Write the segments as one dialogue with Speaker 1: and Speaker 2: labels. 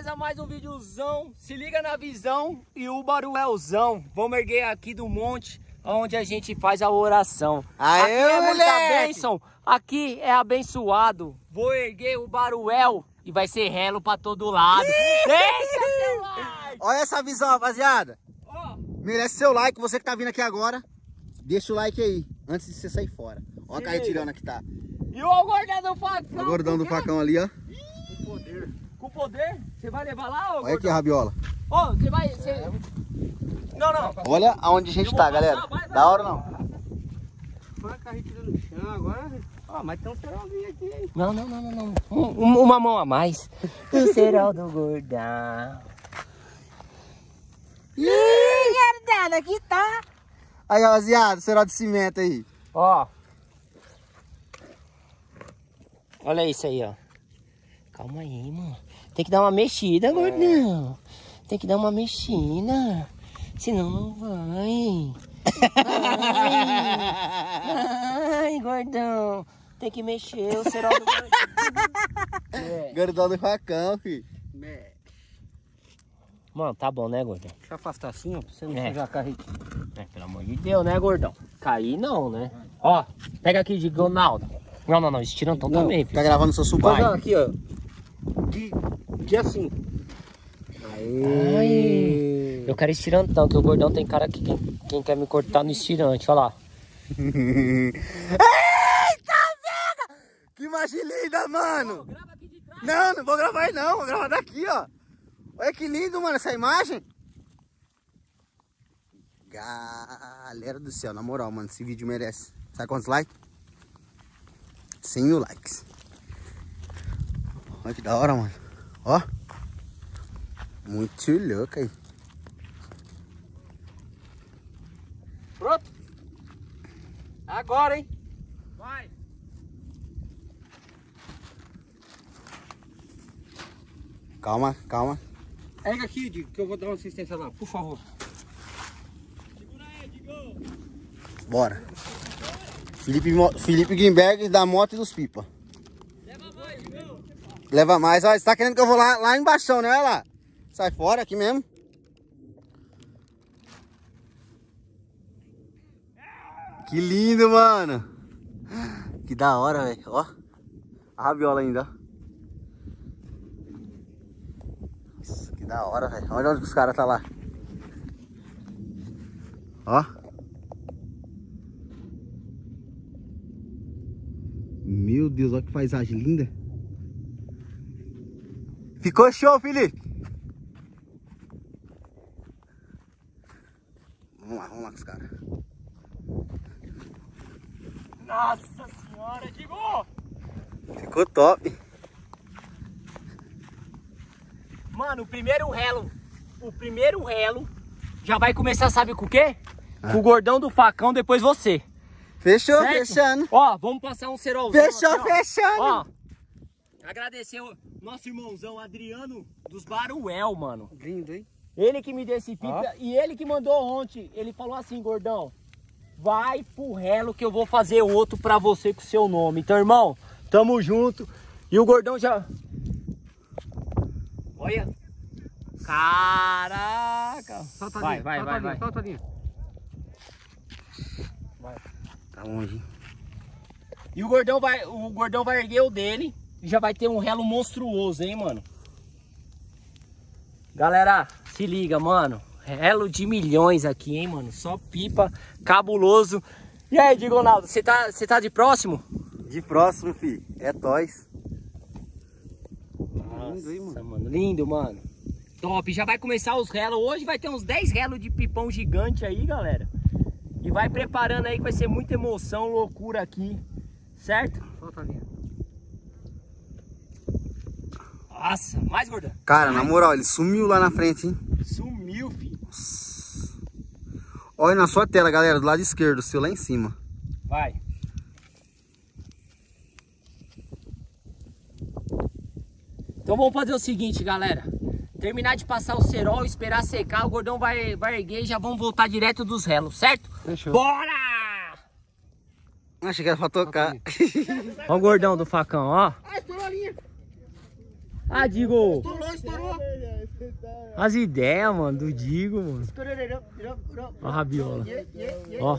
Speaker 1: beleza? Mais um videozão. Se liga na visão e o Baruelzão. Vamos erguer aqui do monte onde a gente faz a oração.
Speaker 2: Aê,
Speaker 1: aqui é muita
Speaker 2: moleque!
Speaker 1: bênção. Aqui é abençoado. Vou erguer o Baruel e vai ser relo pra todo lado. Deixa seu like!
Speaker 2: Olha essa visão, rapaziada.
Speaker 1: Ó,
Speaker 2: Merece seu like. Você que tá vindo aqui agora, deixa o like aí, antes de você sair fora. Olha a
Speaker 1: Se
Speaker 2: carretirana que tá.
Speaker 1: e o gordão do facão.
Speaker 2: O gordão do facão ali, ó.
Speaker 1: Com poder. Com poder? Você vai levar lá, ô
Speaker 2: Olha aqui
Speaker 1: gordão?
Speaker 2: a rabiola.
Speaker 1: Ó, você vai... Não, não.
Speaker 2: Olha aonde a gente tá, galera. Da hora não?
Speaker 3: Põe a carretilha no chão agora. Ó, mas tem um cerolzinho aqui, hein?
Speaker 1: Não. Uma mão a mais. O cerol do gordão.
Speaker 2: Ih, gordada, aqui tá. Aí, rapaziada, cerol de cimento aí.
Speaker 1: Ó. Olha isso aí, ó. Calma aí, mano. Tem que dar uma mexida, gordão. Tem que dar uma mexida. Senão não vai. Ai, gordão. Tem que mexer o cerol do gordão.
Speaker 2: Gordão do facão, filho.
Speaker 1: Mano, tá bom, né, gordão?
Speaker 3: Deixa eu afastar assim, ó, pra você não
Speaker 1: É.
Speaker 3: sujar a carretilha.
Speaker 1: É, pelo amor de Deus, né, gordão? Cair não, né? Ó, pega aqui de Ronaldo. Não, estirantão
Speaker 3: Não,
Speaker 1: também,
Speaker 2: Tá
Speaker 1: filho.
Speaker 2: gravando seu subai.
Speaker 3: Faz aqui, ó. De assim.
Speaker 1: Ai, eu quero estirantão, que o gordão tem cara que quem quer me cortar no estirante, olha lá.
Speaker 2: Eita, pega! Que imagem linda, mano!
Speaker 1: Grava aqui de trás.
Speaker 2: Não vou gravar aí não, vou gravar daqui, ó. Olha que lindo, mano, essa imagem. Galera do céu, na moral, mano, esse vídeo merece. Sabe quantos likes? 100 mil likes. Olha que da hora, mano. Ó. Muito louco aí.
Speaker 3: Pronto? Agora, hein?
Speaker 1: Vai.
Speaker 2: Calma.
Speaker 3: Pega aqui, Digo, que eu vou dar uma assistência lá, por favor.
Speaker 1: Segura aí, Digo.
Speaker 2: Bora. Felipe Guimberg da moto e dos pipa.
Speaker 1: Leva mais, Digo.
Speaker 2: Leva mais. Olha, você tá querendo que eu vou lá embaixo, né? Olha lá. Sai fora aqui mesmo. Que lindo, mano. Que da hora, velho. Ó. A rabiola ainda, ó. Nossa, que da hora, velho. Olha onde os caras tá lá. Ó. Meu Deus, olha que paisagem linda. Ficou show, Felipe. Vamos lá com os caras.
Speaker 1: Nossa senhora, Digo.
Speaker 2: Ficou top.
Speaker 1: Mano, o primeiro relo já vai começar, sabe com o quê? Com o gordão do facão, depois você.
Speaker 2: Fechou,
Speaker 1: Certo?
Speaker 2: fechando.
Speaker 1: Ó, vamos passar um cerolzão.
Speaker 2: Fechou,
Speaker 1: aqui, ó.
Speaker 2: fechando.
Speaker 1: Ó, agradecer o nosso irmãozão Adriano dos Baruel, mano.
Speaker 3: Lindo, hein?
Speaker 1: Ele que me deu esse pipa e ele que mandou ontem. Ele falou assim, gordão, vai pro relo que eu vou fazer outro pra você com o seu nome. Então, irmão, tamo junto. E o gordão já... Olha. Caraca.
Speaker 3: Solta a
Speaker 1: Vai,
Speaker 3: linha,
Speaker 1: vai,
Speaker 3: solta
Speaker 1: vai,
Speaker 3: a linha,
Speaker 1: vai.
Speaker 3: solta a linha.
Speaker 2: Tá longe.
Speaker 1: E o gordão vai erguer o dele e já vai ter um relo monstruoso, hein, mano? Galera, se liga, mano. Relo de milhões aqui, hein, mano? Só pipa, cabuloso. E aí, Digonaldo, você tá de próximo?
Speaker 2: De próximo, filho. É toys.
Speaker 1: Nossa, mano. Lindo, mano. Top. Já vai começar os relos. Hoje vai ter uns 10 relos de pipão gigante aí, galera. E vai preparando aí que vai ser muita emoção, loucura aqui. Certo?
Speaker 3: Solta a linha.
Speaker 1: Nossa, mais, gordão.
Speaker 2: Cara, na moral, ele sumiu lá na frente, hein?
Speaker 1: Sumiu, filho.
Speaker 2: Olha na sua tela, galera, do lado esquerdo, o seu lá em cima.
Speaker 1: Vai. Então vamos fazer o seguinte, galera. Terminar de passar o cerol, esperar secar, o gordão vai erguer e já vamos voltar direto dos relos, certo?
Speaker 3: Fechou.
Speaker 1: Bora!
Speaker 2: Achei que era pra tocar.
Speaker 1: Ó o gordão do facão, ó.
Speaker 3: Ah, estourou a linha.
Speaker 1: Ah, digo.
Speaker 3: Estourou.
Speaker 1: As ideias, mano, do Digo, mano. Ó a rabiola. Ó.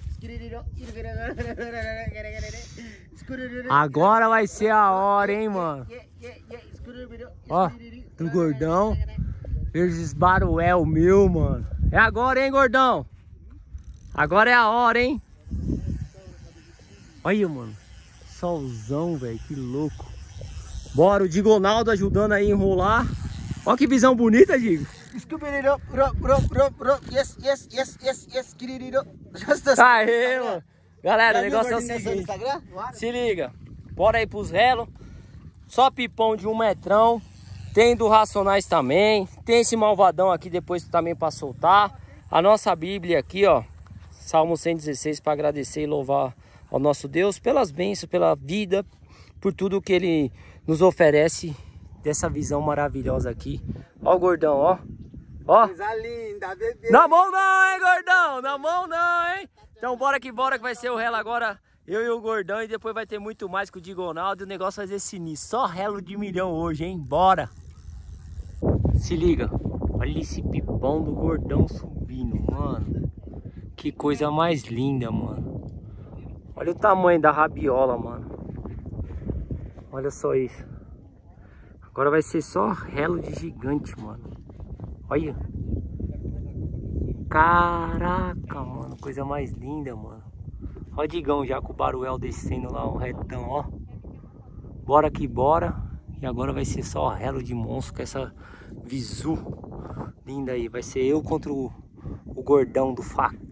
Speaker 1: Agora vai ser a hora, hein, mano. Ó, do gordão. Versus Baruel, meu, mano. É agora, hein, gordão? Agora é a hora, hein? Olha, mano. Solzão, velho. Que louco. Bora, o Digonaldo ajudando aí a enrolar. Olha que visão bonita, Digo. Aê, mano. Galera, o negócio é o seguinte. Se liga. Bora aí pros relos. Só pipão de 1 metrão. Tem do Racionais também. Tem esse malvadão aqui depois também pra soltar. A nossa Bíblia aqui, ó. Salmo 116 para agradecer e louvar ao nosso Deus pelas bênçãos, pela vida, por tudo que Ele nos oferece dessa visão maravilhosa aqui. Ó o gordão, ó. Ó.
Speaker 2: Coisa linda, bebê.
Speaker 1: Na mão não, hein, gordão? Na mão não, hein? Então bora que vai ser o relo agora. Eu e o gordão e depois vai ter muito mais com o Digonaldo. E o negócio vai ser sinistro. Só relo de milhão hoje, hein? Bora. Se liga. Olha esse pipão do gordão subindo, mano. Que coisa mais linda, mano. Olha o tamanho da rabiola, mano. Olha só isso. Agora vai ser só relo de gigante, mano. Olha. Caraca, mano. Coisa mais linda, mano. Olha o Digão já com o Baruel descendo lá, um retão, ó. Bora que bora. E agora vai ser só relo de monstro com essa visu linda aí. Vai ser eu contra o gordão do facão.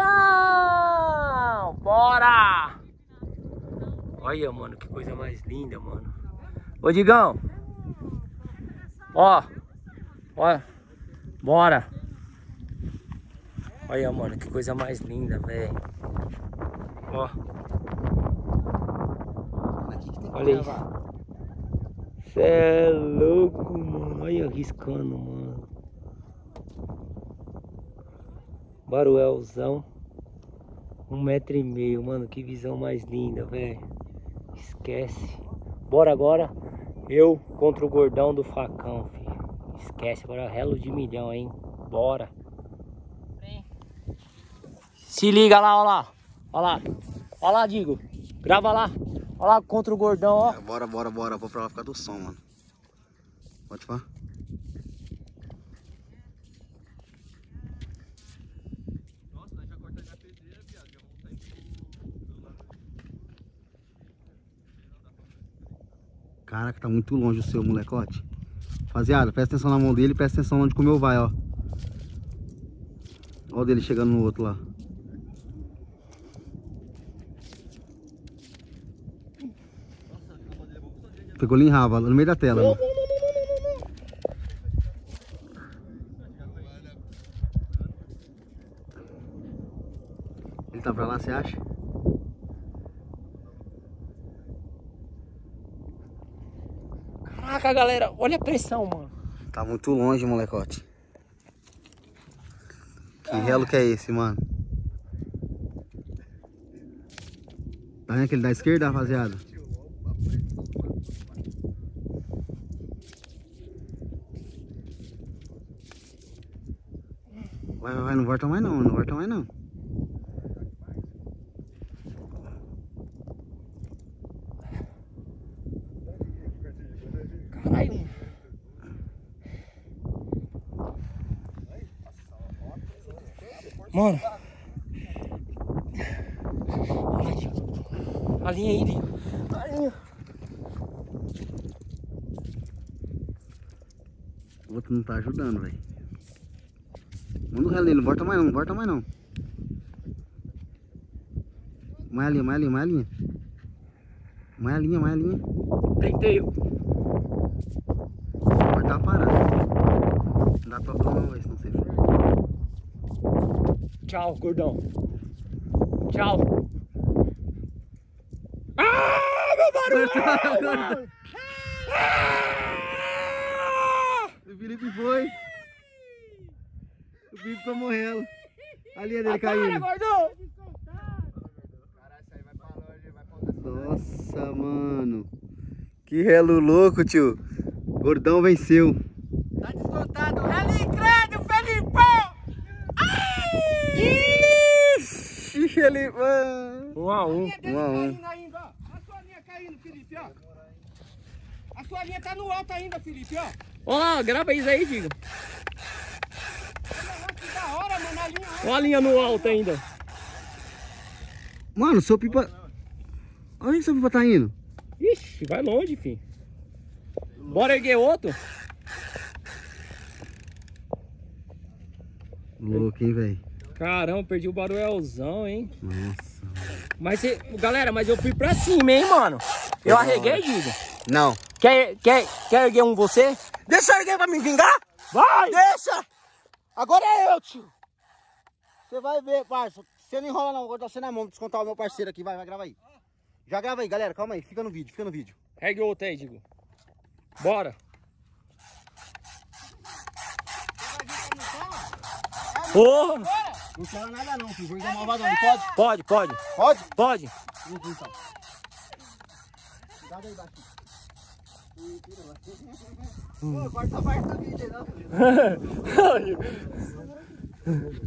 Speaker 1: Bora! Olha, mano, que coisa mais linda, mano. Ô, Digão. Ó. Ó. Bora. Olha, mano, que coisa mais linda, velho. Ó. Olha isso. Cê é louco, mano. Olha riscando, mano. Baruelzão. 1,5 m, mano. Que visão mais linda, velho. Esquece. Bora agora. Eu contra o gordão do facão, filho. Esquece. Agora relo de milhão, hein. Bora. Se liga lá, ó lá. Ó lá. Ó lá, Digo. Grava lá. Ó lá contra o gordão, ó.
Speaker 2: Bora. Vou pra lá ficar do som, mano. Pode falar. Caraca, tá muito longe o seu, molecote. Rapaziada, presta atenção na mão dele, presta atenção onde comeu vai, ó. Ó o dele chegando no outro lá. Pegou ali em rava, no meio da tela. Não. Ele tá pra lá, você acha?
Speaker 1: Caraca, galera, olha a pressão, mano.
Speaker 2: Tá muito longe, molecote. Que relo que é esse, mano? Tá vendo aquele da esquerda, rapaziada? Vai, não volta mais não, não volta mais não.
Speaker 1: Caralho. Mano. A linha aí, a linha.
Speaker 2: O outro não tá ajudando, velho. Manda o relo nele, não volta mais não, não volta mais não. Mais a linha. Mais a linha.
Speaker 1: Tentei.
Speaker 2: Vai dar uma parada. Não dá pra não, velho, senão você for.
Speaker 1: Tchau, gordão. Tchau. Ah, meu barulho!
Speaker 2: O Felipe foi. O Felipe tá morrendo. A linha dele caindo.
Speaker 1: Gordão!
Speaker 2: Nossa, mano. Que relo louco, tio. Gordão venceu.
Speaker 3: Tá descontado. Rally credo, Felipão!
Speaker 2: Ixi, Felipão.
Speaker 1: 1 a 1.
Speaker 3: Caindo ainda, ó. A sua linha caindo, Felipe, ó. A sua linha tá no alto ainda, Felipe, ó.
Speaker 1: Ó, grava isso aí, Digo.
Speaker 3: Que da hora, mano, a linha.
Speaker 1: Ó a linha no alto ainda.
Speaker 2: Mano, seu pipa... Onde que seu pipa tá indo?
Speaker 1: Ixi, vai longe, filho. Bora erguer outro?
Speaker 2: Louco, hein, velho?
Speaker 1: Caramba, perdi o baruelzão, hein?
Speaker 2: Nossa.
Speaker 1: Mas, galera, mas eu fui pra cima, hein, mano? Eu arreguei, Digo.
Speaker 2: Não.
Speaker 1: Quer erguer um você?
Speaker 2: Deixa eu erguer pra me vingar?
Speaker 1: Vai!
Speaker 2: Deixa! Agora é eu, tio. Você vai ver, parça. Você não enrola não, vou dar você na mão, descontar o meu parceiro aqui. Vai, grava aí. Já grava aí, galera. Calma aí, fica no vídeo,
Speaker 1: Ergue outro aí, Digo. Bora. Porra!
Speaker 2: Não fala nada não, filho. Vou enganar malvadão, não pode?
Speaker 1: Pode, pode.
Speaker 2: Pode?
Speaker 1: Pode.
Speaker 2: Então. Cuidado aí, baixinho. Pô, corta a parte do vídeo aí, não, filho.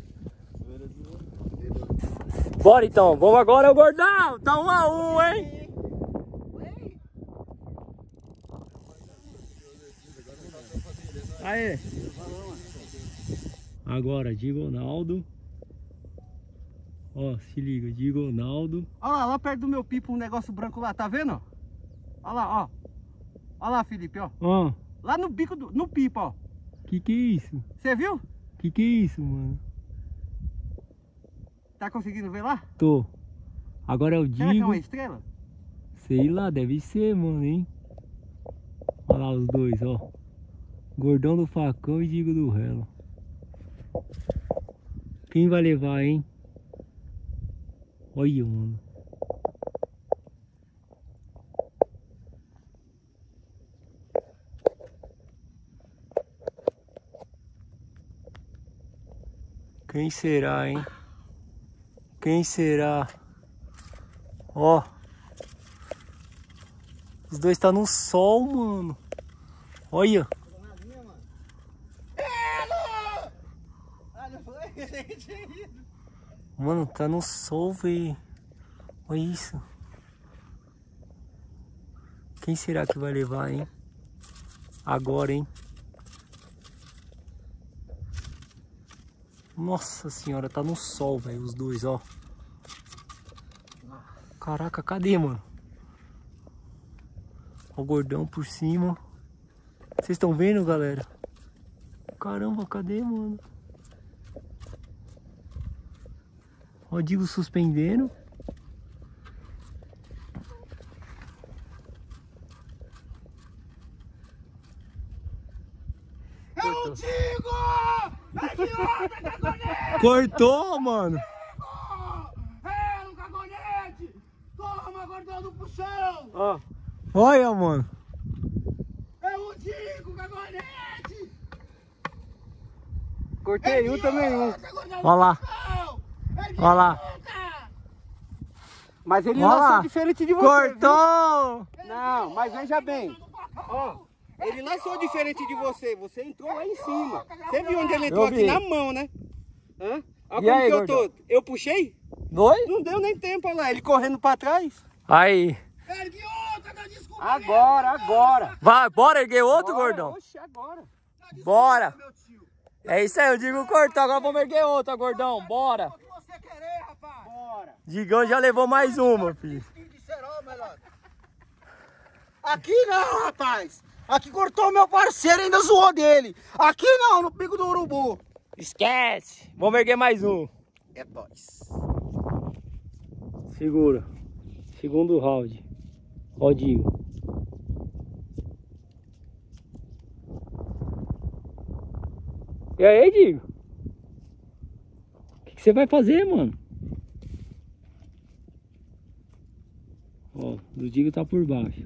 Speaker 1: Bora então, vamos agora, o gordão. Tá 1 a 1, hein? Aê. Agora, Digonaldo. Ó, se liga, Digonaldo.
Speaker 3: Olha lá perto do meu pipo, um negócio branco lá, tá vendo? Olha lá, ó. Olha lá, Felipe, ó.
Speaker 1: Ó,
Speaker 3: Lá no bico, no pipo, ó.
Speaker 1: que é isso?
Speaker 3: Você viu?
Speaker 1: Que é isso, mano?
Speaker 3: Tá conseguindo ver lá?
Speaker 1: Tô. Agora eu
Speaker 3: Será que é
Speaker 1: digo.
Speaker 3: uma estrela?
Speaker 1: Sei lá, deve ser, mano, hein? Olha lá os dois, ó. Gordão do facão e Digo do relo. Quem vai levar, hein? Olha, mano. Quem será, hein? Quem será? Ó. Os dois tá no sol, mano. Olha. Mano, tá no sol, velho. Olha isso. Quem será que vai levar, hein? Agora, hein? Nossa senhora, tá no sol, velho, os dois, ó. Caraca, cadê, mano? Ó o gordão por cima. Vocês estão vendo, galera? Caramba, cadê, mano? Ó, o Digo suspendendo.
Speaker 3: É o Digo! É de outra, cagonete!
Speaker 1: Cortou, mano.
Speaker 3: É, no cagonete! Toma, gordão do puxão!
Speaker 1: Ó. Olha, mano.
Speaker 3: É o Digo, cagonete!
Speaker 2: Cortei um, também um.
Speaker 1: Ó lá. Ó lá.
Speaker 3: Mas ele
Speaker 1: Ó
Speaker 3: lançou
Speaker 1: lá.
Speaker 3: diferente de você,
Speaker 1: Cortou!
Speaker 3: viu? Não, mas veja bem. Ó, ele lançou diferente de você. Você entrou lá em cima. Você viu onde ele entrou?
Speaker 1: Eu vi.
Speaker 3: Aqui na mão, né? Hã? Olha
Speaker 1: E
Speaker 3: como
Speaker 1: aí,
Speaker 3: que eu
Speaker 1: gordão?
Speaker 3: tô. Eu puxei?
Speaker 1: Foi?
Speaker 3: Não deu nem tempo, olha lá. Ele correndo pra trás.
Speaker 1: Aí.
Speaker 3: Ergue outra, dá desculpa.
Speaker 2: Agora.
Speaker 1: Vai, bora erguer outro, gordão?
Speaker 3: Oxe, agora.
Speaker 1: Bora. É isso aí, eu digo cortou. Agora vamos erguer outra, gordão. Bora.
Speaker 3: O que você querer, rapaz? Bora.
Speaker 1: Digão já levou mais uma, filho.
Speaker 2: Aqui não, rapaz. Aqui cortou meu parceiro e ainda zoou dele. Aqui não, no pico do urubu.
Speaker 1: Esquece. Vamos erguer mais um.
Speaker 2: É nóis.
Speaker 1: Segura. Segundo round. Ó, o Digo. E aí, Digo? O que você vai fazer, mano? Ó, do Digo tá por baixo.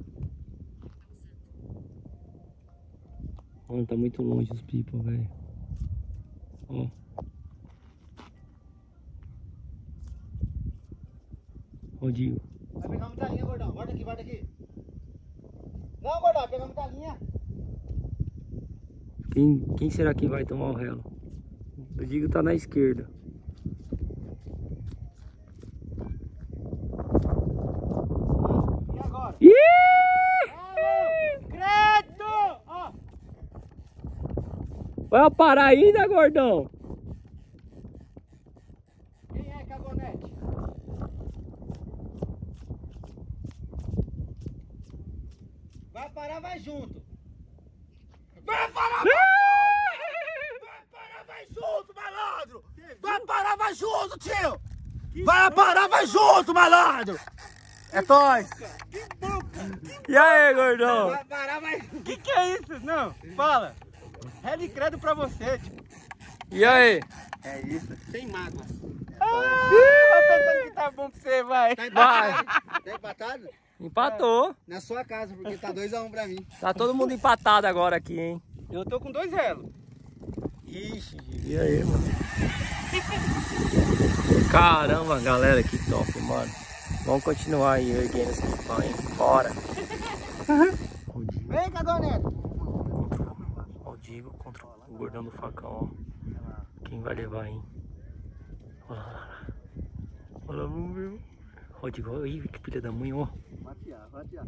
Speaker 1: Mano, tá muito longe os pipas, velho. Ó. Ó, o Digo.
Speaker 2: Vai pegar muita linha, gordão. Guarda aqui. Não, gordão, pega muita linha.
Speaker 1: Quem será que vai tomar o relo? O Digo tá na esquerda.
Speaker 3: E agora?
Speaker 1: Ih!
Speaker 3: Credo! Ó.
Speaker 1: Vai parar ainda, gordão?
Speaker 3: Quem é cagonete? Vai parar, vai junto. Vai parar, vai junto, malandro! Vai parar, vai junto, tio! Vai parar, vai junto, malandro!
Speaker 2: É nóis.
Speaker 1: E aí, gordão?
Speaker 3: Vai parar, vai... Que é isso? Não, fala. Rede credo pra você, tio.
Speaker 1: E aí?
Speaker 2: É isso.
Speaker 3: Sem mágoa.
Speaker 2: Vai pensando que tá bom pra você, vai.
Speaker 3: Tá
Speaker 2: empatado? Tá empatado?
Speaker 1: Empatou.
Speaker 2: Na sua casa, porque tá 2 a 1 pra mim.
Speaker 1: Tá todo mundo empatado agora aqui, hein?
Speaker 3: Eu tô com 2 relos.
Speaker 1: Ixi, e aí, mano? Caramba, galera, que top, mano. Vamos continuar aí erguendo esse pipão, hein? Bora.
Speaker 2: Vem, cagonete.
Speaker 1: Ó, o Digo contra o gordão do facão, ó. Quem vai levar, hein? Olha lá. Olha lá, vamos ver. Ó, o Digo, olha aí, que filha da mãe, ó.
Speaker 2: Vai tirar, vai tirar.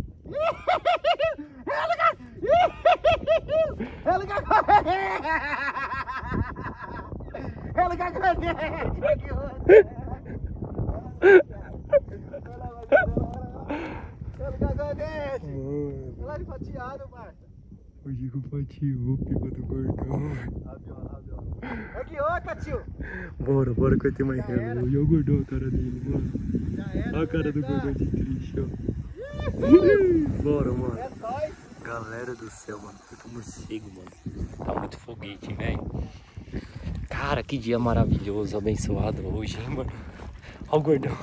Speaker 2: Ela fatiado, Marta.
Speaker 1: O Digo fatiou o pipa do gordão.
Speaker 2: Aqui, outra, tio.
Speaker 1: Bora, bora que vai ter mais relo. Olha o gordão, a cara dele, mano.
Speaker 2: Já era.
Speaker 1: Olha a cara do gordão de triste, ó. Bora, mano.
Speaker 2: É nóis.
Speaker 1: Galera do céu, mano. Fica morcego, mano. Tá muito foguete, velho. Cara, que dia maravilhoso, abençoado hoje, hein, mano. Olha o gordão.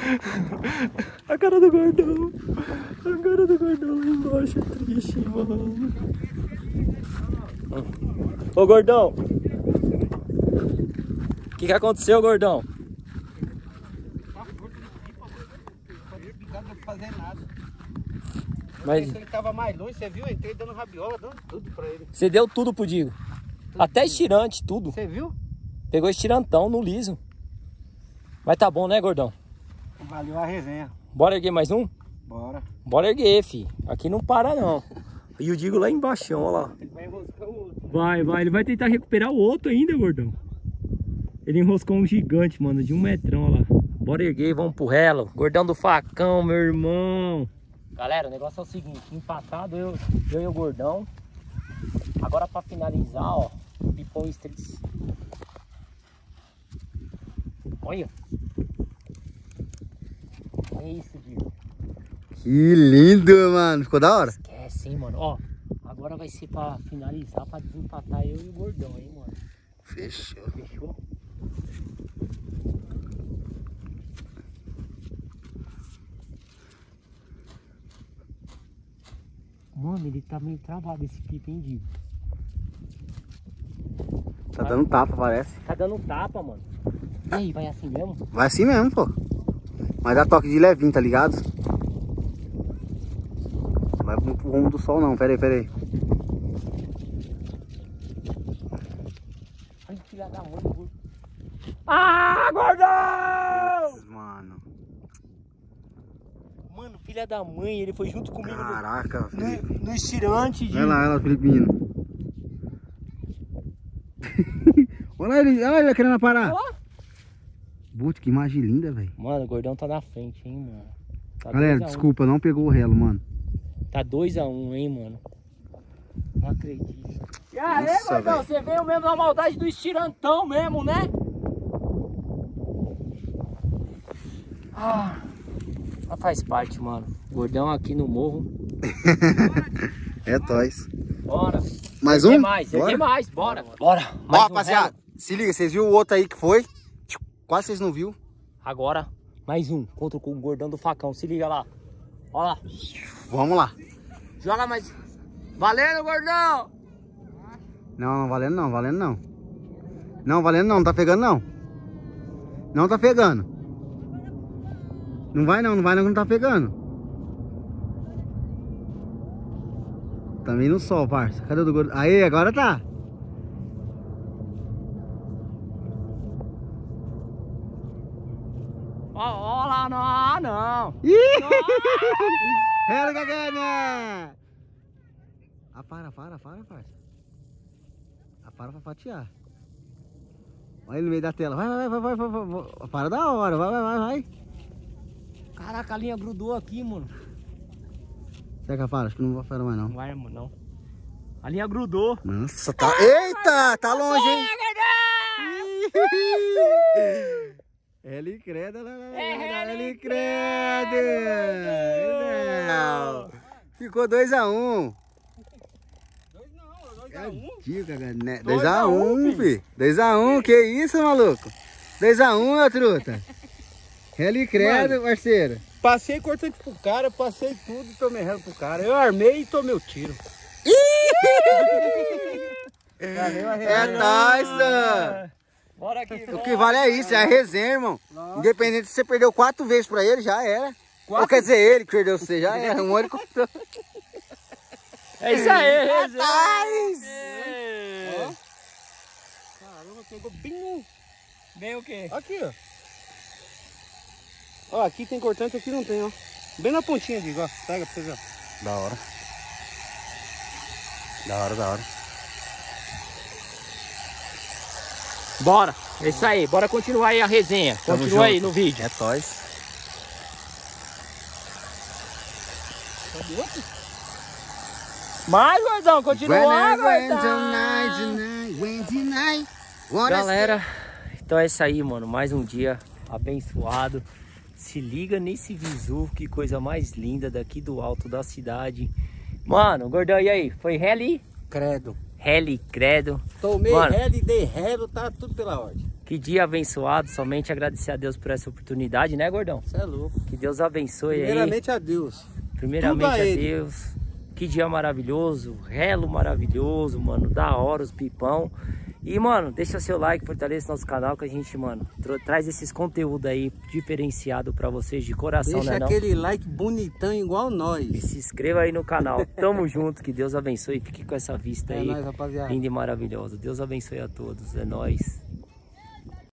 Speaker 1: A cara do gordão. A cara do gordão lá embaixo é triste, mano. Ô, gordão. O que aconteceu, gordão?
Speaker 3: Não deu pra fazer nada.
Speaker 1: Mas
Speaker 3: Ele tava mais longe, você viu? Eu entrei dando rabiola, dando tudo pra ele.
Speaker 1: você deu tudo pro Digo. Até estirante, tudo.
Speaker 3: Você viu?
Speaker 1: Pegou estirantão no liso. Mas tá bom, né, gordão?
Speaker 3: Valeu a resenha.
Speaker 1: Bora erguer mais um?
Speaker 3: Bora.
Speaker 1: Bora erguer, fi. Aqui não para, não. E o Digo lá embaixo, ó lá.
Speaker 3: Ele vai enroscar o outro.
Speaker 1: Vai. Ele vai tentar recuperar o outro ainda, gordão. Ele enroscou um gigante, mano, de 1 metrão, ó lá. Bora erguer, vamos pro relo. Gordão do facão, meu irmão. Galera, o negócio é o seguinte. Empatado eu e o gordão. Agora pra finalizar, ó. Pipão Streets. Olha. É isso, Digo.
Speaker 2: Que lindo, mano. Ficou da hora?
Speaker 1: Esquece, hein, mano. Ó, agora vai ser pra finalizar, pra desempatar eu e o gordão, hein, mano.
Speaker 2: Fechou.
Speaker 1: Fechou? Mano, ele tá meio travado esse pipa, hein, Digo?
Speaker 2: Tá dando tapa, parece.
Speaker 1: Tá dando tapa, mano. E aí, vai assim mesmo?
Speaker 2: Vai assim mesmo, pô. Mas dá toque de levinho, tá ligado? Não vai pro rumo do sol, não. Pera aí.
Speaker 1: Ai, filha da mãe, gordo. Ah, gordão!
Speaker 2: Mano.
Speaker 1: Mano, filha da mãe, ele foi junto comigo
Speaker 2: Caraca, Felipe.
Speaker 1: no estirante, Digo.
Speaker 2: Olha lá, Filipinho. Olha ele querendo parar.
Speaker 1: Olha lá.
Speaker 2: Puta, que imagem linda, velho.
Speaker 1: Mano, o gordão tá na frente, hein, mano. Tá
Speaker 2: Galera,
Speaker 1: 2 a 1.
Speaker 2: desculpa, não pegou o relo, mano.
Speaker 1: Tá 2 a 1, hein, mano. Não acredito. E aí,
Speaker 2: Nossa,
Speaker 1: gordão,
Speaker 2: véio.
Speaker 1: você veio mesmo na maldade do estirantão mesmo, né? Ah, mas faz parte, mano. Gordão aqui no morro.
Speaker 2: É toys.
Speaker 1: Bora.
Speaker 2: Mais
Speaker 1: Erguer
Speaker 2: um?
Speaker 1: mais,
Speaker 2: Bora.
Speaker 1: erguer mais, bora. Bora.
Speaker 2: Ó,
Speaker 1: Mais um
Speaker 2: rapaziada,
Speaker 1: relo.
Speaker 2: se liga, vocês viram o outro aí que foi? Quase vocês não viu.
Speaker 1: Agora, mais um contra o gordão do facão. Se liga lá. Ó lá.
Speaker 2: Vamos lá.
Speaker 1: Joga mais. Valendo, gordão!
Speaker 2: Não, valendo não. Não, valendo não, tá pegando não. Não tá pegando. Não vai não que não tá pegando. Também no sol, parça. Cadê o do gordo? Aí, agora tá.
Speaker 1: dá não.
Speaker 2: Ela que ganha. Para, parça. Para pra fatiar. Olha ele no meio da tela. Vai. Para da hora, vai.
Speaker 1: Caraca, a linha grudou aqui, mano.
Speaker 2: Será que a para? Acho que não vai parar mais não.
Speaker 1: Não vai, mano, não. A linha grudou.
Speaker 2: Nossa, tá... Eita, tá longe, hein? Ele credo, ele credo. Não. Ficou 2-1. 2-1, filho. 2-1, que isso, maluco? 2-1, meu truta. Ele credo, parceiro.
Speaker 3: Passei cortante pro cara, passei tudo e tomei relo pro cara. Eu armei e tomei o tiro.
Speaker 2: É nóis, mano.
Speaker 1: Bora aqui,
Speaker 2: O que vale é isso, é a resenha, irmão. Nossa. Independente se você perdeu 4 vezes pra ele, já era. 4? Ou quer dizer, ele que perdeu você, já era. Um ele contou.
Speaker 1: É isso aí,
Speaker 2: rapaz!
Speaker 3: Caramba, pegou bem no...
Speaker 1: Bem o quê?
Speaker 3: Aqui, ó. Ó, aqui tem cortante, aqui não tem, ó. Bem na pontinha ali, ó. Pega pra você ver.
Speaker 2: Da hora.
Speaker 1: Bora, é isso aí, bora continuar aí a resenha. Continua aí no vídeo.
Speaker 2: É nóis.
Speaker 1: Mais, gordão, continua, gordão. Galera, então é isso aí, mano. Mais um dia abençoado. Se liga nesse visu, que coisa mais linda daqui do alto da cidade. Mano, gordão, e aí? Foi rally?
Speaker 3: Credo.
Speaker 1: Rally, credo.
Speaker 3: Tomei
Speaker 1: mano,
Speaker 3: rally, dei relo, tá tudo pela ordem.
Speaker 1: Que dia abençoado, somente agradecer a Deus por essa oportunidade, né, gordão?
Speaker 3: Você é louco.
Speaker 1: Que Deus abençoe.
Speaker 3: Primeiramente
Speaker 1: aí.
Speaker 3: a Deus.
Speaker 1: Primeiramente a Deus. Que dia maravilhoso, relo maravilhoso, mano, da hora os pipão. E, mano, deixa seu like, fortaleça nosso canal que a gente, mano, traz esses conteúdos aí diferenciado pra vocês de coração,
Speaker 3: deixa
Speaker 1: né?
Speaker 3: Deixa aquele like bonitão igual nós.
Speaker 1: E se inscreva aí no canal. Tamo junto, que Deus abençoe. Fique com essa vista aí,
Speaker 3: nóis, rapaziada.
Speaker 1: linda e maravilhosa. Deus abençoe a todos. É nóis.